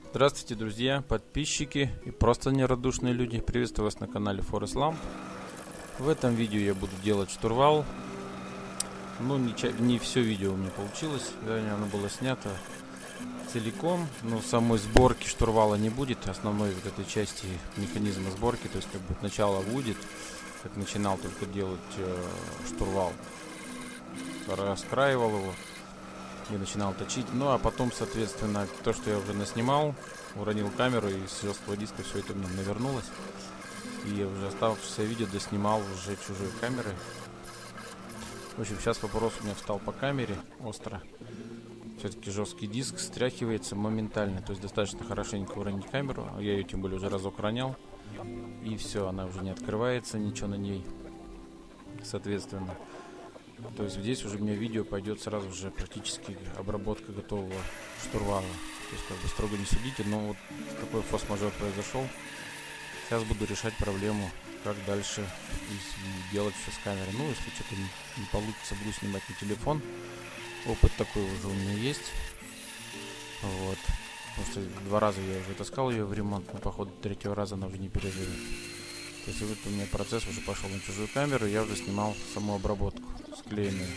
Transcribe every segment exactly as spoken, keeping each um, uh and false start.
Здравствуйте, друзья, подписчики и просто нерадушные люди. Приветствую вас на канале Forest Lamp. В этом видео я буду делать штурвал. Ну, не, ча- не все видео у меня получилось. Вернее, оно было снято целиком. Но самой сборки штурвала не будет. Основной вот этой части механизма сборки. То есть, как бы начало будет. Как начинал только делать э, штурвал. Раскраивал его. И начинал точить. Ну а потом, соответственно, то, что я уже наснимал, уронил камеру, и с жесткого диска все это мне навернулось. И уже оставшееся видео доснимал уже чужой камерой. В общем, сейчас вопрос у меня встал по камере остро. Все-таки жесткий диск стряхивается моментально. То есть достаточно хорошенько уронить камеру. Я ее тем более уже разок ронял. И все, она уже не открывается, ничего на ней. Соответственно. То есть здесь уже у меня видео пойдет сразу же практически обработка готового штурвала. То есть как бы строго не судите, но вот такой форс-мажор произошел. Сейчас буду решать проблему, как дальше и делать все с камерой. Ну, если что-то не, не получится, буду снимать на телефон. Опыт такой уже у меня есть. Вот. Потому что два раза я уже таскал ее в ремонт, но походу третьего раза она уже не переживет. То есть вот у меня процесс уже пошел на чужую камеру, я уже снимал саму обработку склеенную.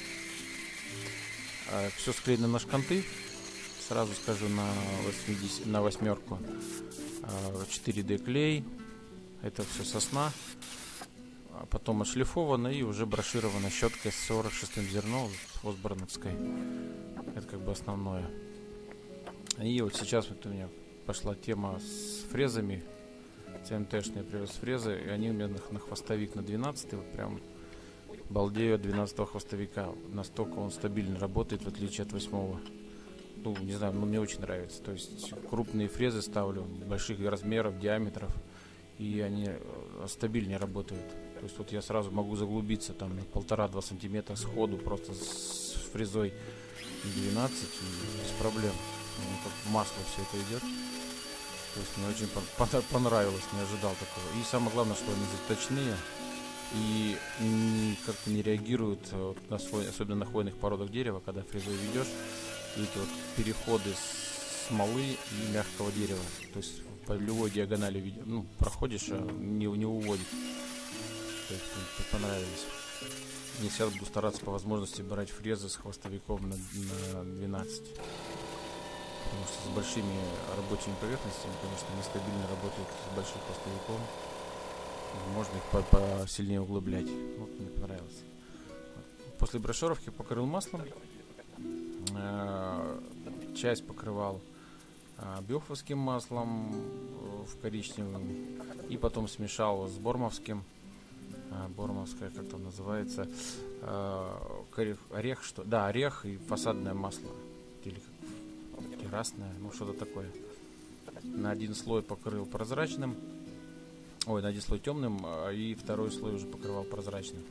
А, все склеено на шканты, сразу скажу, на, восемьдесят, на восьмерку. А, четыре дэ клей, это все сосна. А потом отшлифовано и уже брошировано щеткой с сорок шестым зерном осборновской. Это как бы основное. И вот сейчас вот у меня пошла тема с фрезами. цэ эм тэ-шные привез фрезы, и они у меня на, на хвостовик на двенадцатый, вот прям балдею от двенадцатого хвостовика. Настолько он стабильно работает, в отличие от восьмого. Ну, не знаю, но мне очень нравится. То есть крупные фрезы ставлю, больших размеров, диаметров, и они стабильнее работают. То есть вот я сразу могу заглубиться там на полтора-два сантиметра сходу, просто с фрезой двенадцать, без проблем. Ну, как в масло все это идет. То есть мне очень понравилось, не ожидал такого. И самое главное, что они точные и не, как-то не реагируют вот, на свой, особенно на хвойных породах дерева, когда фрезой ведешь, и эти вот переходы с смолы и мягкого дерева. То есть по любой диагонали ну, проходишь, а не, не уводит. То есть мне понравились. И сейчас буду стараться по возможности брать фрезы с хвостовиком на, на двенадцать. Потому что с большими рабочими поверхностями, конечно, нестабильно работают с большим хвостовиком. Можно их посильнее углублять. Вот мне понравилось. После брошировки покрыл маслом. Часть покрывал бёховским маслом в коричневом. И потом смешал с бормовским. Бормовское, как там называется. Орех, что? Да, орех и фасадное масло. Или террасное, ну что-то такое. На один слой покрыл прозрачным. Ой, на один слой темным, и второй слой уже покрывал прозрачным.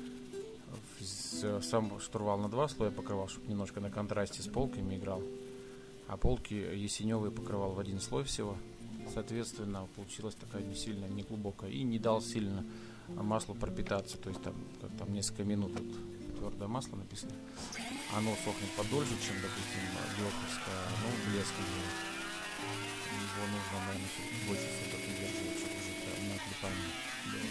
Сам штурвал на два слоя покрывал, чтобы немножко на контрасте с полками играл. А полки ясеневые покрывал в один слой всего. Соответственно, получилась такая не сильно, не глубокая. И не дал сильно маслу пропитаться. То есть там, как там несколько минут вот, твердое масло написано. Оно сохнет подольше, чем, допустим, бёховское, но блеск идет. Его нужно, наверное, больше суток удерживать, чтобы уже на отлипании было.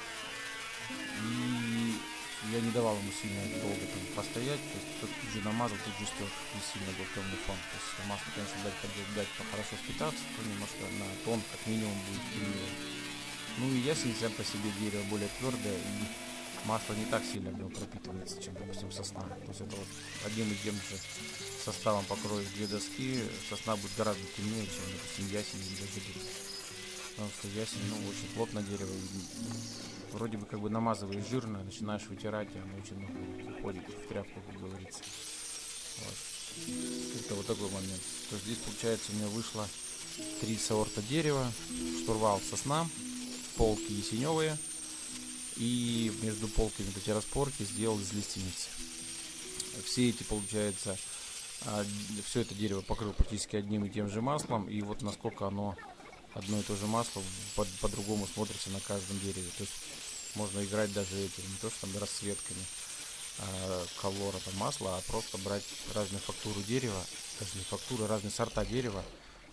И я не давал ему сильно долго там постоять, то есть тут же намазал, тут же стёк, не сильно был темный фон. То есть масло, конечно, дать, дать хорошо впитаться, то немножко на тон, как минимум, будет темнее. Ну и ясень сам по себе дерево более твердое, и масло не так сильно в нем пропитывается, чем, допустим, сосна. То есть это вот одним и тем же составом покроешь две доски, сосна будет гораздо темнее, чем, допустим, ясень или даже дуб. Потому что ясень, ну, очень плотно дерево, и вроде бы как бы намазываешь жирно, начинаешь вытирать, и оно очень много уходит в тряпку, как говорится. Вот. Это вот такой момент. То есть здесь, получается, у меня вышло три сорта дерева, штурвал сосна, полки ясеневые, и между полками вот эти распорки сделал из лиственницы. Все эти, получается, все это дерево покрыл практически одним и тем же маслом, и вот насколько оно одно и то же масло по- по-другому смотрится на каждом дереве. То есть можно играть даже этим, не то что там расцветками а, колора там масла, а просто брать разные фактуры дерева, разные фактуры, разные сорта дерева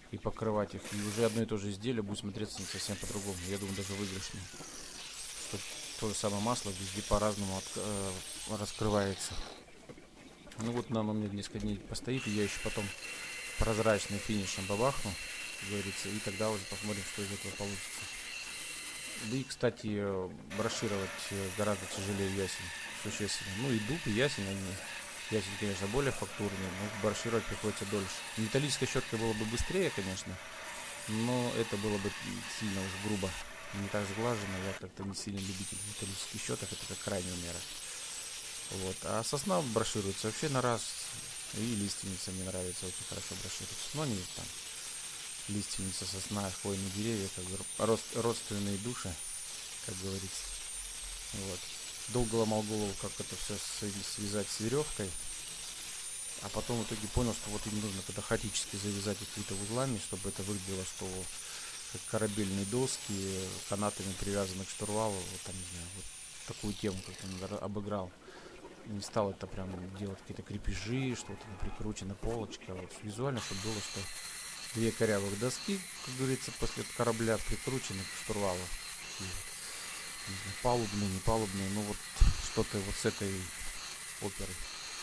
и покрывать их. И уже одно и то же изделие будет смотреться совсем по-другому. Я думаю, даже выигрышнее. Что то же самое масло везде по-разному от, э, раскрывается. Ну вот оно у меня несколько дней постоит, и я еще потом прозрачным финишем бабахну, как говорится, и тогда уже посмотрим, что из этого получится. Да и, кстати, брошировать гораздо тяжелее ясень, существенно. Ну и дуб, и ясень, они, ясень, конечно, более фактурный, но брошировать приходится дольше. Металлической щеткой было бы быстрее, конечно, но это было бы сильно уж грубо, не так сглажено. Я как-то не сильно любитель металлических щеток, это как крайняя мера. Вот. А сосна брошируется вообще на раз, и лиственница мне нравится, очень хорошо брошируется. Но они там лиственница, сосна, хвойные деревья, как бы рост, родственные души, как говорится. Вот. Долго ломал голову, как это все связать с веревкой, а потом в итоге понял, что вот им нужно когда хаотически завязать какими-то узлами, чтобы это выглядело, что как корабельные доски, канатами привязаны к штурвалу, вот там, не знаю, вот такую тему как-то обыграл. Не стал это прям делать какие-то крепежи, что-то прикручено полочка, вот визуально, чтобы было, что две корявых доски, как говорится, после корабля прикручены к штурвалу. И вот, палубные, не палубные, ну вот что-то вот с этой оперой.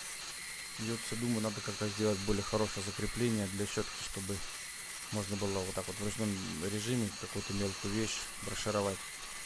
И вот все думаю, надо как-то сделать более хорошее закрепление для щетки, чтобы можно было вот так вот в ручном режиме какую-то мелкую вещь брошировать.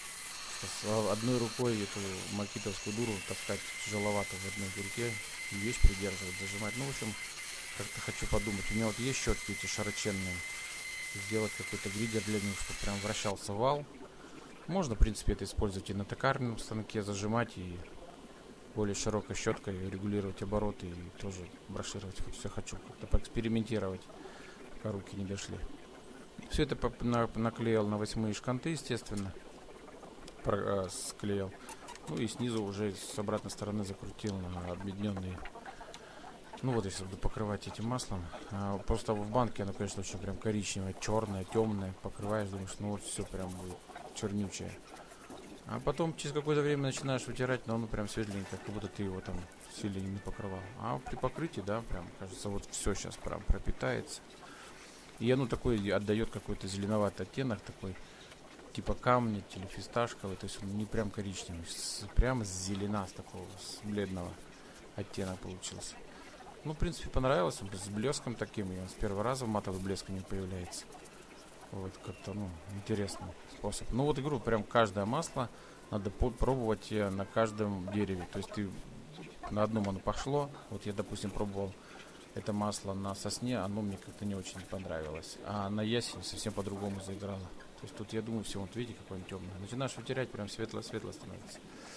С одной рукой эту макитовскую дуру таскать тяжеловато в одной руке, и вещь придерживать, зажимать. Ну, в общем, как-то хочу подумать. У меня вот есть щетки эти широченные. Сделать какой-то гридер для них, чтобы прям вращался вал. Можно, в принципе, это использовать и на токарном станке, зажимать, и более широкой щеткой регулировать обороты, и тоже брошировать. Вот все хочу как-то поэкспериментировать, пока руки не дошли. Все это наклеил на восьмые шканты, естественно. Про, э, склеил. Ну и снизу уже с обратной стороны закрутил на объединенные. Ну вот, если буду покрывать этим маслом. А, просто в банке оно, конечно, очень прям коричневое, черное, темное. Покрываешь, думаешь, ну вот все прям будет чернючее. А потом через какое-то время начинаешь вытирать, но оно прям светленькое, как будто ты его там сильно не покрывал. А при покрытии, да, прям кажется, вот все сейчас прям пропитается. И оно такой отдает какой-то зеленоватый оттенок такой. Типа камня или фисташковый, то есть он не прям коричневый, с, прямо с зелена, с такого, с бледного оттенок получился. Ну, в принципе, понравилось, с блеском таким, и он с первого раза в матовый блеск не появляется. Вот, как-то, ну, интересный способ. Ну, вот игру прям каждое масло надо пробовать на каждом дереве, то есть ты на одном оно пошло, вот я, допустим, пробовал это масло на сосне, оно мне как-то не очень понравилось, а на ясени совсем по-другому заиграло. То есть тут, я думаю, все, вот видите, какой он темный. Начинаешь вытирать, прям светло-светло становится.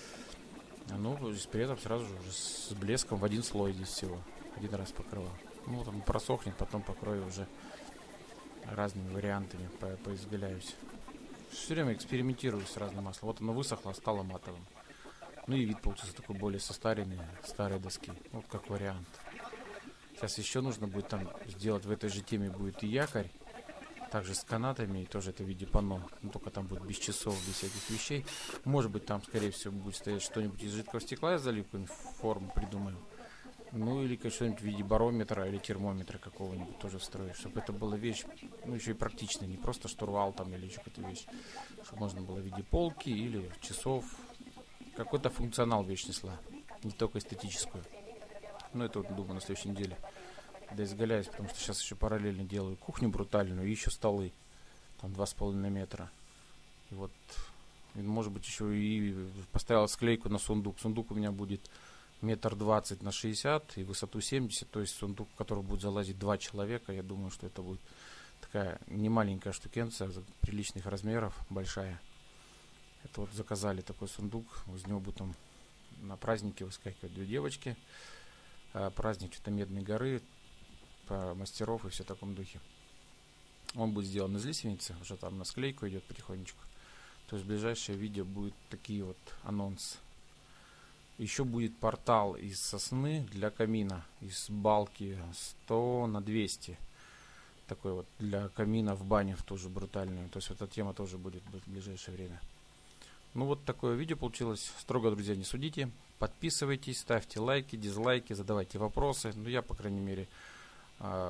А ну, при этом сразу же с блеском в один слой здесь всего. Один раз покрывал. Ну, там просохнет, потом покрою уже разными вариантами, по поизгаляюсь. Все время экспериментирую с разным маслом. Вот оно высохло, стало матовым. Ну и вид получился такой более состаренный, старой доски. Вот как вариант. Сейчас еще нужно будет там сделать, в этой же теме будет и якорь. Также с канатами, и тоже это в виде панно. Но только там будет без часов, без всяких вещей. Может быть, там, скорее всего, будет стоять что-нибудь из жидкого стекла, я залью какую-нибудь форму, придумаю. Ну, или что-нибудь в виде барометра или термометра какого-нибудь тоже встроить. Чтобы это была вещь, ну, еще и практичная. Не просто штурвал там или еще какая-то вещь. Чтобы можно было в виде полки или часов. Какой-то функционал вещь несла. Не только эстетическую. Ну, это, вот, думаю, на следующей неделе. Да, изгаляюсь, потому что сейчас еще параллельно делаю кухню брутальную и еще столы, там два с половиной метра. И вот, и, может быть, еще и поставил склейку на сундук. Сундук у меня будет метр двадцать на шестьдесят и высоту семьдесят, то есть сундук, в который будет залазить два человека. Я думаю, что это будет такая немаленькая штукенция, приличных размеров, большая. Это вот заказали такой сундук, из него будут там на празднике выскакивать две девочки. А праздник что-то Медной горы, по мастеров и все в таком духе. Он будет сделан из лиственницы, уже там на склейку идет потихонечку. То есть в ближайшее видео будет такие вот анонсы. Еще будет портал из сосны для камина, из балки сто на двести. Такой вот для камина в бане тоже брутальную. То есть вот эта тема тоже будет в ближайшее время. Ну вот такое видео получилось. Строго, друзья, не судите. Подписывайтесь, ставьте лайки, дизлайки, задавайте вопросы. Ну я, по крайней мере,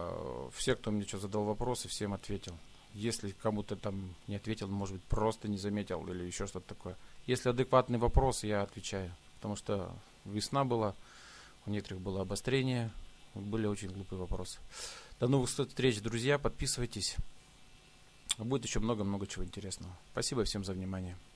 все, кто мне что задал вопросы, всем ответил. Если кому-то там не ответил, может быть, просто не заметил или еще что-то такое. Если адекватный вопрос, я отвечаю. Потому что весна была, у некоторых было обострение, были очень глупые вопросы. До новых встреч, друзья, подписывайтесь. Будет еще много-много чего интересного. Спасибо всем за внимание.